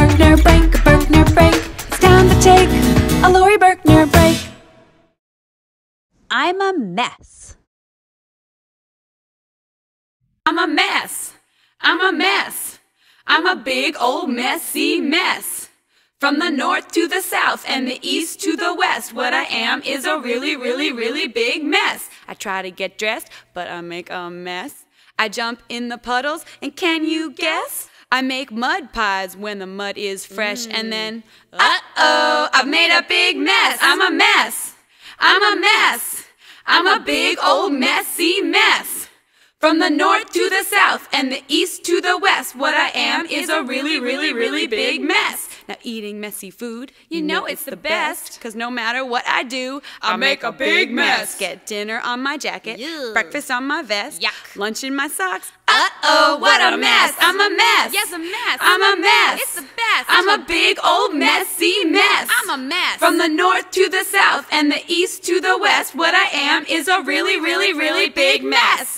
Berkner break, a Berkner break. It's time to take a Laurie Berkner break. I'm a mess. I'm a mess. I'm a mess. I'm a big old messy mess. From the north to the south and the east to the west, what I am is a really, really, really big mess. I try to get dressed, but I make a mess. I jump in the puddles, and can you guess? I make mud pies when the mud is fresh, and then, uh-oh, I've made a big mess. I'm a mess. I'm a mess. I'm a big old messy mess. From the north to the south and the east to the west, what I am is a really, really, really big mess. Now eating messy food, you know it's the best, 'cause no matter what I do, I make a big mess. Get dinner on my jacket, breakfast on my vest, lunch in my socks. Uh-oh, what a mess. I'm a mess. Yes, a mess. I'm a mess. It's the best. I'm a big old messy mess. I'm a mess. From the north to the south and the east to the west, what I am is a really, really, really big mess.